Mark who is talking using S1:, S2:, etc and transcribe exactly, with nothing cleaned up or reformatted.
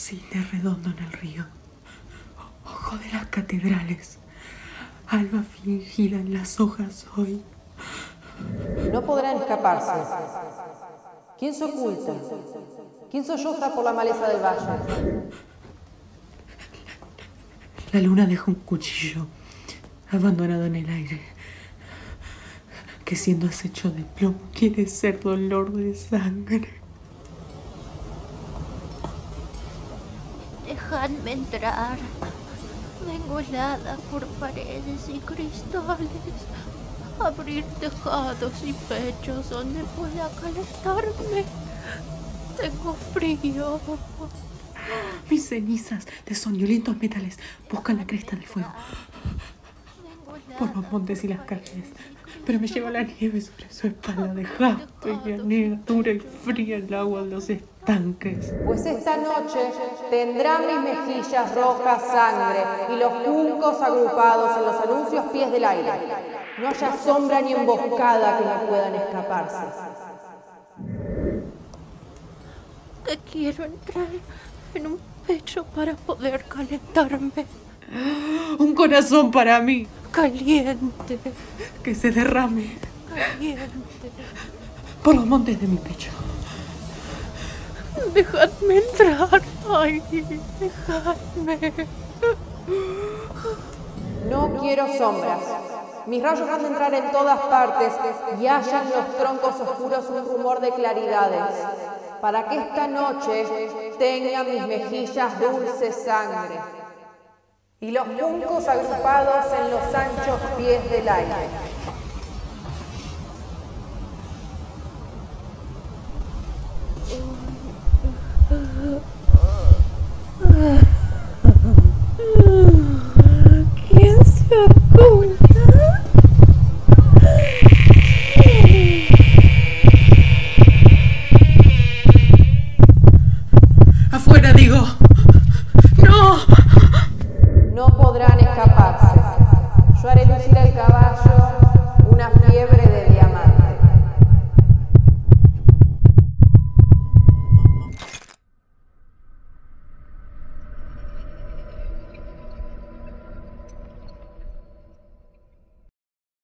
S1: Cine redondo en el río, ojo de las catedrales, alba fingida en las hojas hoy.
S2: No podrán escaparse. ¿Quién se oculta? ¿Quién solloza por la maleza del valle?
S1: La luna deja un cuchillo abandonado en el aire, que siendo acecho de plomo quiere ser dolor de sangre.
S3: Dejadme entrar. Vengo helada por paredes y cristales. Abrir tejados y pechos donde pueda calentarme. Tengo frío.
S1: Mis cenizas de soñolientos metales buscan la cresta del fuego por los montes y las calles, pero me lleva la nieve sobre su espalda de jaspe y me anega dura y fría el agua de los estanques.
S2: Pues esta noche tendrán mis mejillas rojas sangre y los juncos agrupados en los anuncios pies del aire. No haya sombra ni emboscada que me puedan escaparse.
S3: Que quiero entrar en un pecho para poder calentarme.
S1: Un corazón para mí,
S3: Caliente,
S1: que se derrame
S3: caliente.
S1: por los montes de mi pecho.
S3: Dejadme entrar. Ay, dejadme.
S2: No quiero sombras. Mis rayos han de entrar en todas partes y hallan los troncos oscuros un rumor de claridades, para que esta noche tengan mis mejillas dulce sangre y los juncos agrupados en los anchos pies del aire.
S3: ¿Quién se